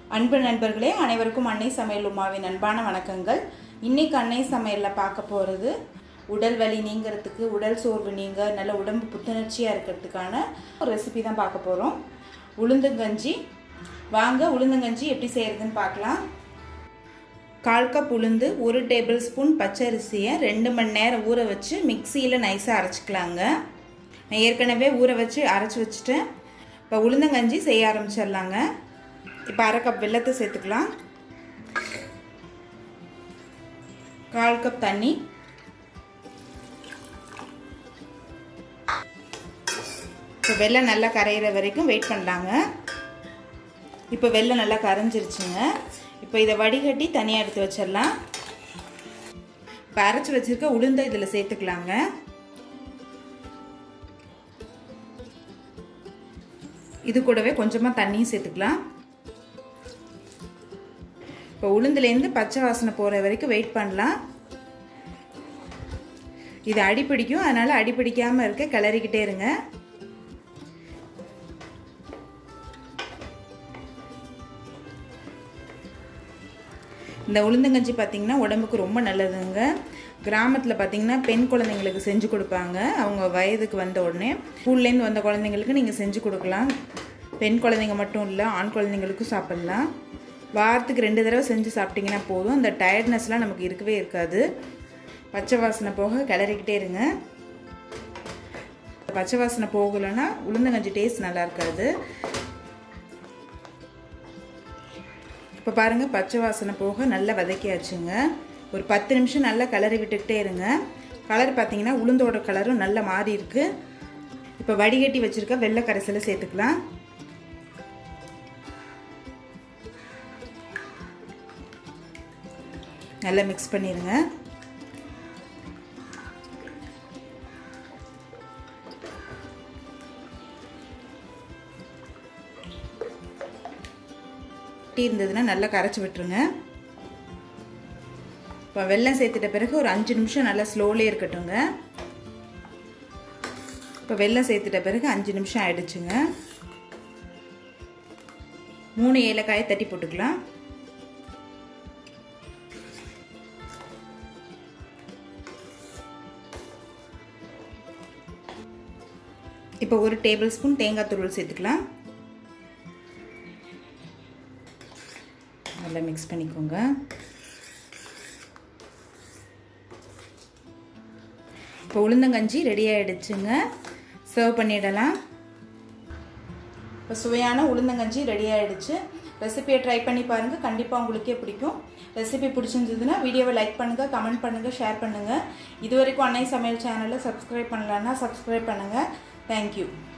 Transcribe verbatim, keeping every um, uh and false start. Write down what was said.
அன்பு நண்பர்களே, அனைவருக்கும் அன்னை சமையல் உமாவின் அன்பான வணக்கங்கள். இன்னைக்கு அன்னை சமையல்ல பார்க்க போறது உடல் வலி நீங்கிறதுக்கு, உடல் சோர்வு நீங்க, நல்ல உடம்பு புத்துணர்ச்சியா இருக்கிறதுக்கான ஒரு ரெசிபி தான் பார்க்க போறோம். உளுந்து கஞ்சி. வாங்க உளுந்து கஞ்சி எப்படி செய்யறதுன்னு பார்க்கலாம். கால் கப் உளுந்து, ஒரு டேபிள் ஸ்பூன் பச்சரிசியை ரெண்டு மணி நேரம் ஊற வச்சு மிக்சியில் நைஸாக அரைச்சிக்கலாங்க. நான் ஏற்கனவே ஊற வச்சு அரைச்சி வச்சுட்டேன். இப்போ உளுந்தங்கஞ்சி செய்ய ஆரம்பிச்சிடலாங்க. இப்போ அரை கப் வெல்லத்தை சேர்த்துக்கலாம். கால் கப் தண்ணி, இப்போ வெல்லம் நல்லா கரையிற வரைக்கும் வெயிட் பண்ணலாங்க. இப்போ வெல்லம் நல்லா கரைஞ்சிருச்சுங்க. இப்போ இதை வடிகட்டி தனியாக எடுத்து வச்சிடலாம். இப்போ அரைச்சி வச்சிருக்க உளுந்தை இதில் சேர்த்துக்கலாங்க. இது கூடவே கொஞ்சமாக தண்ணியும் சேர்த்துக்கலாம். இப்போ உளுந்துலேருந்து பச்சை வாசனை போகிற வரைக்கும் வெயிட் பண்ணலாம். இது அடிப்பிடிக்கும், அதனால் அடிப்பிடிக்காமல் இருக்க கிளறிக்கிட்டே இருங்க. இந்த உளுந்தங்கஞ்சி பார்த்திங்கன்னா உடம்புக்கு ரொம்ப நல்லதுங்க. கிராமத்தில் பார்த்திங்கன்னா பெண் குழந்தைங்களுக்கு செஞ்சு கொடுப்பாங்க. அவங்க வயதுக்கு வந்த உடனே ஸ்கூல்லேருந்து வந்த குழந்தைங்களுக்கு நீங்கள் செஞ்சு கொடுக்கலாம். பெண் குழந்தைங்க மட்டும் இல்லை, ஆண் குழந்தைங்களுக்கும் சாப்பிட்லாம். வாரத்துக்கு ரெண்டு தடவை செஞ்சு சாப்பிட்டிங்கன்னா போதும். அந்த டயர்ட்னஸ்லாம் நமக்கு இருக்கவே இருக்காது. பச்சை வாசனை போக கிளறிக்கிட்டே இருங்க. பச்சை வாசனை போகலைன்னா உளுந்தங்கஞ்சி டேஸ்ட் நல்லா இருக்காது. இப்போ பாருங்கள், பச்சை வாசனை போக நல்லா வதக்கியாச்சுங்க. ஒரு பத்து நிமிஷம் நல்லா கிளறி விட்டுக்கிட்டே இருங்க. கலர் பார்த்தீங்கன்னா உளுந்தோட கலரும் நல்லா மாறி இருக்கு. இப்போ வடிகட்டி வச்சிருக்க வெள்ளை கரைசலை சேர்த்துக்கலாம். நல்லா மிக்ஸ் பண்ணிடுங்க. இருந்ததுன்னா நல்லா கரைச்சி விட்டுருங்க. இப்போ வெல்லம் சேர்த்துட்ட பிறகு ஒரு அஞ்சு நிமிஷம் நல்லா ஸ்லோலே இருக்கட்டுங்க. இப்போ வெல்லம் சேர்த்துட்ட பிறகு அஞ்சு நிமிஷம் ஆயிடுச்சுங்க. மூணு ஏலக்காயை தட்டி போட்டுக்கலாம். இப்போ ஒரு டேபிள் ஸ்பூன் தேங்காய் துருவல் சேர்த்துக்கலாம். நல்லா மிக்ஸ் பண்ணிக்கோங்க. இப்போ உளுந்தங்கஞ்சி ரெடி ஆகிடுச்சுங்க. சர்வ் பண்ணிடலாம். இப்போ சுவையான உளுந்தங்கஞ்சி ரெடி ஆகிடுச்சு. ரெசிபியை ட்ரை பண்ணி பாருங்கள், கண்டிப்பாக உங்களுக்கே பிடிக்கும். ரெசிபி பிடிச்சிருந்ததுன்னா வீடியோவை லைக் பண்ணுங்கள், கமெண்ட் பண்ணுங்கள், ஷேர் பண்ணுங்கள். இது வரைக்கும் அன்னை சமையல் சேனலை சப்ஸ்கிரைப் பண்ணலன்னா சப்ஸ்கிரைப் பண்ணுங்கள். தேங்க்யூ.